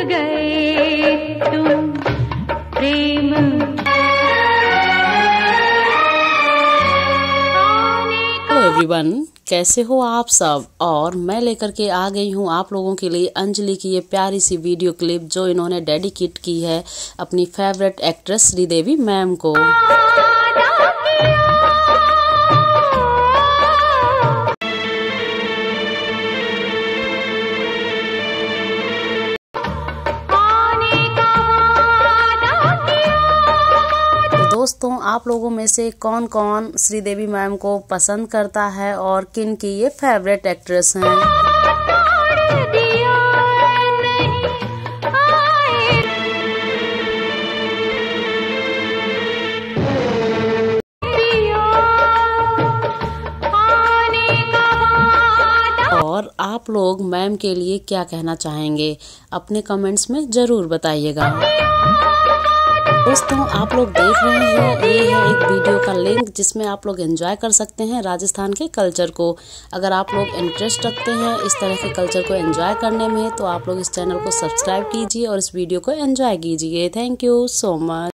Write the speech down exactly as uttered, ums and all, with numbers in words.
गए तुम प्रेम। Hello everyone, कैसे हो आप सब। और मैं लेकर के आ गई हूँ आप लोगों के लिए अंजलि की ये प्यारी सी वीडियो क्लिप जो इन्होंने डेडिकेट की है अपनी फेवरेट एक्ट्रेस श्रीदेवी मैम को। दोस्तों, आप लोगों में से कौन कौन श्रीदेवी मैम को पसंद करता है और किन की ये फेवरेट एक्ट्रेस हैं। और आप लोग मैम के लिए क्या कहना चाहेंगे अपने कमेंट्स में जरूर बताइएगा। दोस्तों, आप लोग देख रहे हैं ये है एक वीडियो का लिंक जिसमें आप लोग एंजॉय कर सकते हैं राजस्थान के कल्चर को। अगर आप लोग इंटरेस्ट रखते हैं इस तरह के कल्चर को एंजॉय करने में तो आप लोग इस चैनल को सब्सक्राइब कीजिए और इस वीडियो को एंजॉय कीजिए। Thank you so much.